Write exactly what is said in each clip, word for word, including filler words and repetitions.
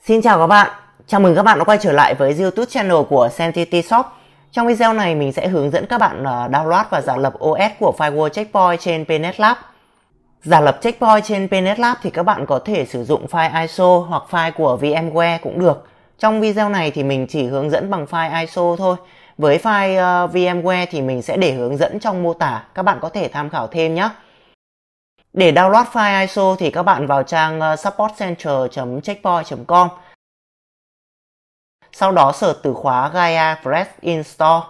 Xin chào các bạn, chào mừng các bạn đã quay trở lại với YouTube channel của Sentity Shop. Trong video này mình sẽ hướng dẫn các bạn download và giả lập ô ét của Firewall Checkpoint trên PNetLab. Giả lập Checkpoint trên PNetLab thì các bạn có thể sử dụng file i ét o hoặc file của VMware cũng được. Trong video này thì mình chỉ hướng dẫn bằng file i ét o thôi. Với file uh, VMware thì mình sẽ để hướng dẫn trong mô tả, các bạn có thể tham khảo thêm nhé. Để download file i ét o thì các bạn vào trang supportcenter chấm checkpoint chấm com. Sau đó search từ khóa Gaia Fresh Install.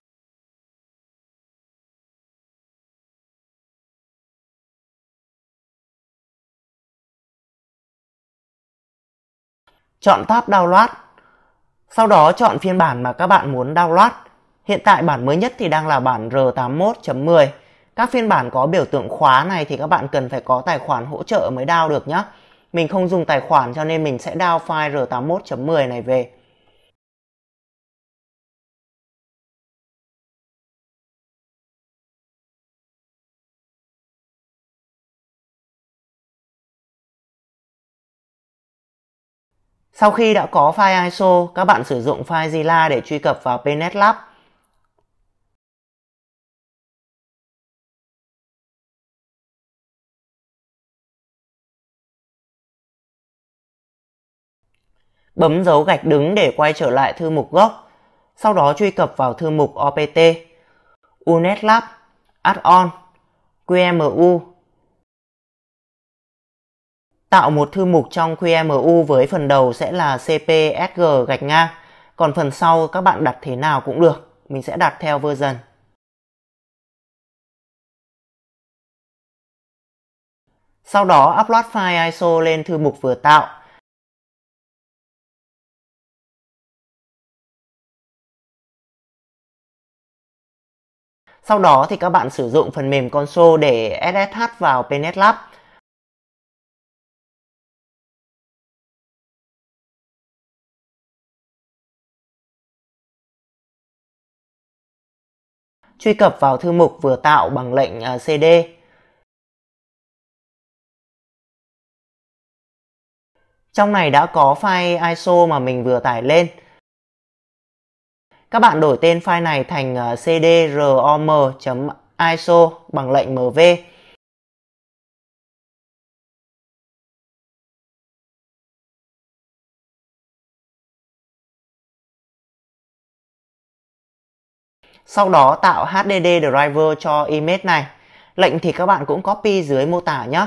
Chọn tab Download. Sau đó chọn phiên bản mà các bạn muốn download. Hiện tại bản mới nhất thì đang là bản R tám mươi mốt chấm mười. Các phiên bản có biểu tượng khóa này thì các bạn cần phải có tài khoản hỗ trợ mới download được nhé. Mình không dùng tài khoản cho nên mình sẽ download file R tám mươi mốt chấm mười này về. Sau khi đã có file i ét o, các bạn sử dụng FileZilla để truy cập vào PNetLab. Bấm dấu gạch đứng để quay trở lại thư mục gốc. Sau đó truy cập vào thư mục o pê tê, UNetLab, Add-on, quy em u. Tạo một thư mục trong quy em u với phần đầu sẽ là cpsg gạch ngang. Còn phần sau các bạn đặt thế nào cũng được. Mình sẽ đặt theo version. Sau đó upload file i ét o lên thư mục vừa tạo. Sau đó thì các bạn sử dụng phần mềm console để ét ét hát vào PNetLab. Truy cập vào thư mục vừa tạo bằng lệnh cd. Trong này đã có file i ét o mà mình vừa tải lên. Các bạn đổi tên file này thành cdrom chấm i ét o bằng lệnh mv. Sau đó tạo hát đê đê driver cho image này. Lệnh thì các bạn cũng copy dưới mô tả nhé.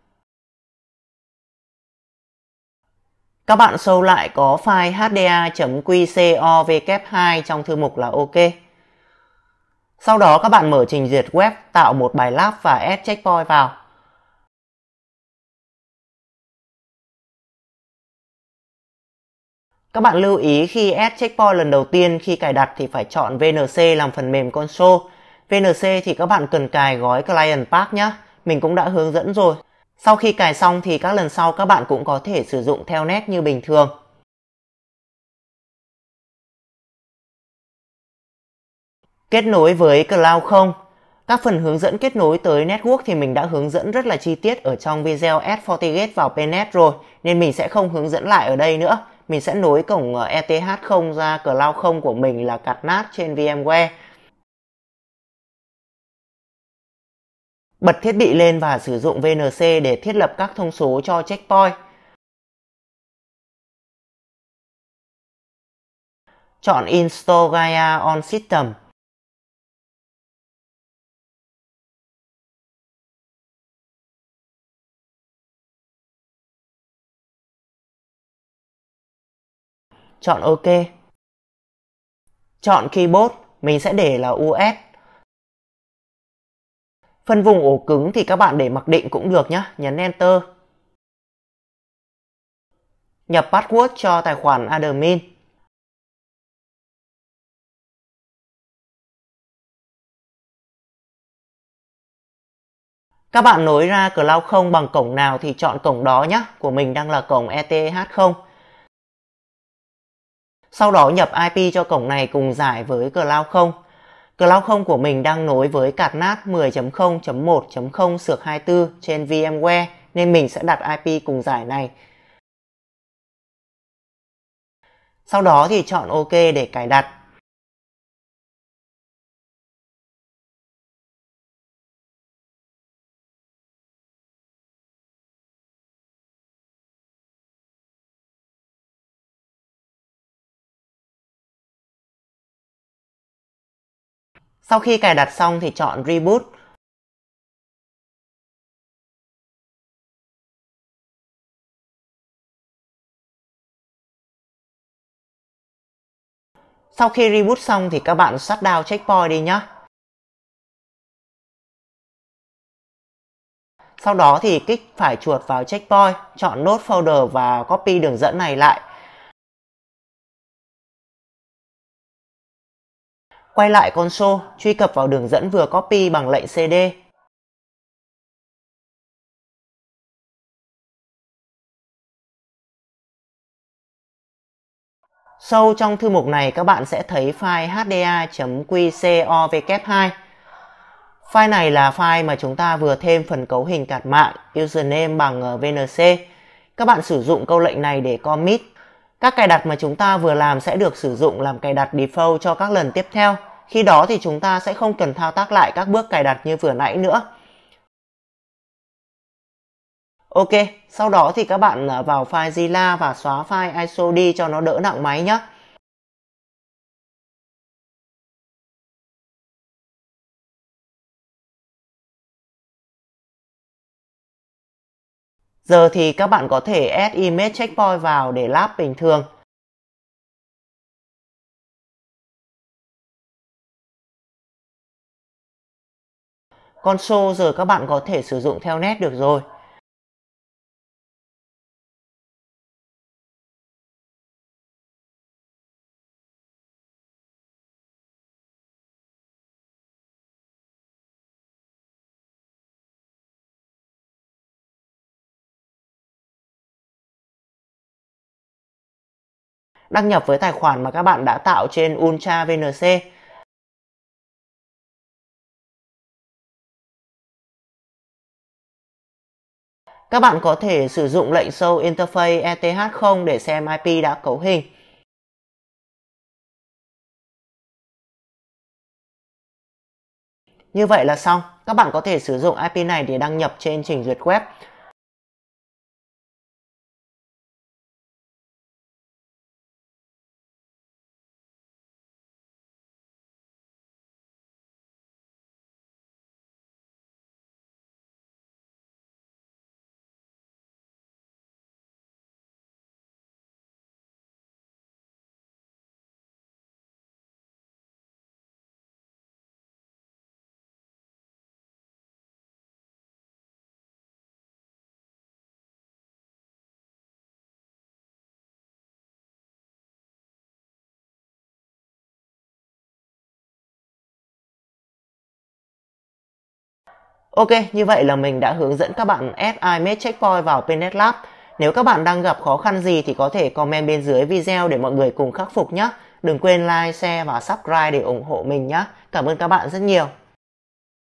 Các bạn show lại có file hda chấm quy xê o vê kép hai trong thư mục là OK. Sau đó các bạn mở trình duyệt web, tạo một bài lab và add checkpoint vào. Các bạn lưu ý khi add checkpoint lần đầu tiên, khi cài đặt thì phải chọn vê en xê làm phần mềm console. vê en xê thì các bạn cần cài gói Client Pack nhé. Mình cũng đã hướng dẫn rồi. Sau khi cài xong thì các lần sau các bạn cũng có thể sử dụng Telnet như bình thường. Kết nối với Cloud không. Các phần hướng dẫn kết nối tới network thì mình đã hướng dẫn rất là chi tiết ở trong video Add FortiGate vào Pnet rồi, nên mình sẽ không hướng dẫn lại ở đây nữa. Mình sẽ nối cổng e tê hát không ra Cloud không của mình là cạt nát trên VMware. Bật thiết bị lên và sử dụng vê en xê để thiết lập các thông số cho checkpoint. Chọn Install Gaia on System. Chọn OK. Chọn Keyboard, mình sẽ để là u ét. Phân vùng ổ cứng thì các bạn để mặc định cũng được nhé, nhấn Enter. Nhập password cho tài khoản admin. Các bạn nối ra Cloud không bằng cổng nào thì chọn cổng đó nhé, của mình đang là cổng e tê hát không. Sau đó nhập i pê cho cổng này cùng giải với Cloud không. Cloud không của mình đang nối với cạt nát mười chấm không chấm một chấm không xược hai mươi tư trên VMware nên mình sẽ đặt i pê cùng giải này. Sau đó thì chọn OK để cài đặt. Sau khi cài đặt xong thì chọn Reboot. Sau khi reboot xong thì các bạn shutdown checkpoint đi nhé. Sau đó thì kích phải chuột vào checkpoint, chọn node folder và copy đường dẫn này lại. Quay lại console, truy cập vào đường dẫn vừa copy bằng lệnh cd. Sâu trong thư mục này các bạn sẽ thấy file h d a chấm q c o w hai. File này là file mà chúng ta vừa thêm phần cấu hình cạt mạng username bằng vê en xê. Các bạn sử dụng câu lệnh này để commit. Các cài đặt mà chúng ta vừa làm sẽ được sử dụng làm cài đặt default cho các lần tiếp theo. Khi đó thì chúng ta sẽ không cần thao tác lại các bước cài đặt như vừa nãy nữa. Ok, sau đó thì các bạn vào file Zilla và xóa file i ét o đi cho nó đỡ nặng máy nhé. Giờ thì các bạn có thể add image checkpoint vào để lắp bình thường. Console giờ các bạn có thể sử dụng theo nét được rồi. Đăng nhập với tài khoản mà các bạn đã tạo trên Ultra vê en xê. Các bạn có thể sử dụng lệnh show interface e tê hát không để xem i pê đã cấu hình. Như vậy là xong. Các bạn có thể sử dụng i pê này để đăng nhập trên trình duyệt web. Ok, như vậy là mình đã hướng dẫn các bạn ép image checkpoint vào PNetLab. Nếu các bạn đang gặp khó khăn gì thì có thể comment bên dưới video để mọi người cùng khắc phục nhé. Đừng quên like, share và subscribe để ủng hộ mình nhé. Cảm ơn các bạn rất nhiều.